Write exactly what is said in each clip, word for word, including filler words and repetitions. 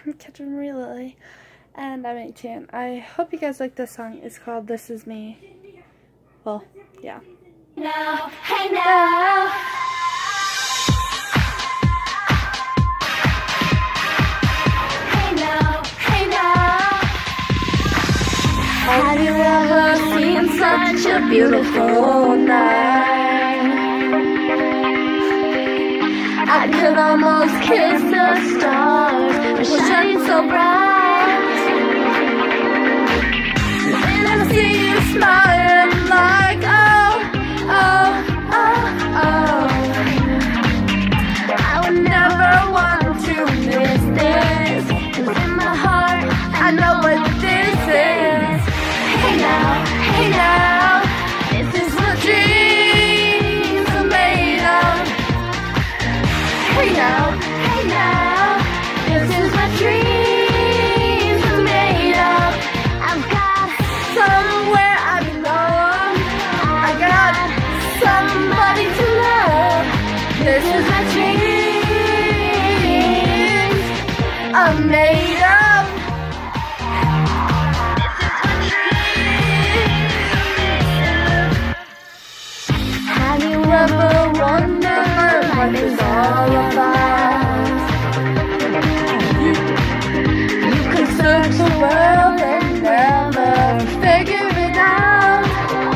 I'm Catherine Marie Lily, and I'm eighteen. I hope you guys like this song. It's called This Is Me. Well, yeah. Now, hey now. Hey now, hey now. Have you ever seen such a beautiful night? I could almost kiss the stars, they're shining so bright. And I see you smiling like, oh, oh, oh, oh. I would never want to miss this, 'cause in my heart I know what this is. Hey now, hey now, this is what dreams are made of. Hey now, hey now, this is what dreams are made of. I've got somewhere I belong, I got somebody to love. This is what dreams are made of. Have you ever wondered what life is all about? You, you can search the world and never figure it out.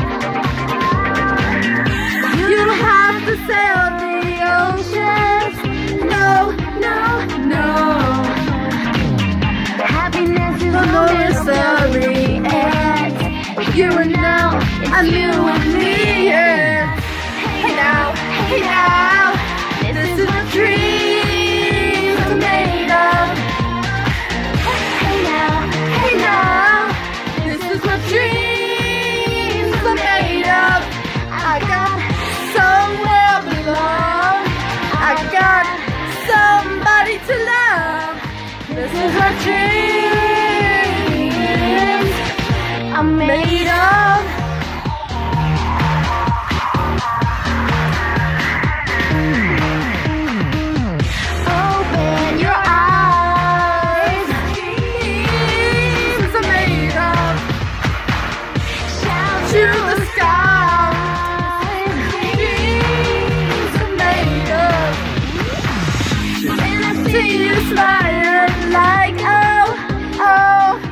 You don't have to sail the oceans. No, no, no. Happiness is no mystery, and you and now, it's you and me, yeah. Hey now, hey now, this is what dreams are made of. Hey now, hey now, this is what dreams are made of. I got somewhere I belong, I got somebody to love. This is what dreams are made of. To the sky, dreams are made of. And I see you smiling like, oh, oh.